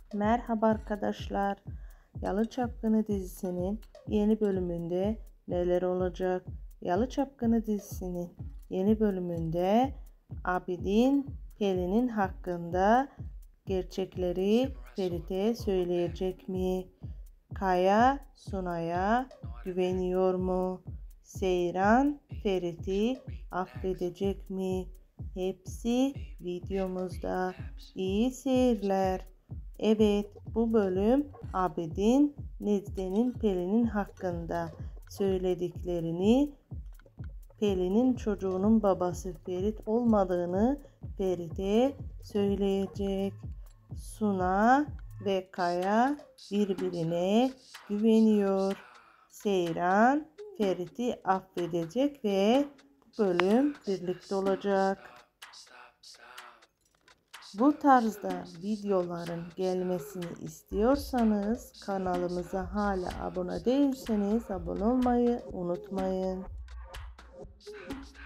Merhaba arkadaşlar. Yalı Çapkını dizisinin yeni bölümünde neler olacak? Yalı Çapkını dizisinin yeni bölümünde Abidin Pelin'in hakkında gerçekleri Ferit'e söyleyecek mi? Kaya Sunay'a güveniyor mu? Seyran Ferit'i affedecek mi? Hepsi videomuzda. İyi seyirler. Evet, bu bölüm Abidin, Nezde'nin Pelin'in hakkında söylediklerini, Pelin'in çocuğunun babası Ferit olmadığını Ferit'e söyleyecek. Suna ve Kaya birbirine güveniyor. Seyran Ferit'i affedecek ve bu bölüm birlikte olacak. Bu tarzda videoların gelmesini istiyorsanız kanalımıza hala abone değilseniz abone olmayı unutmayın.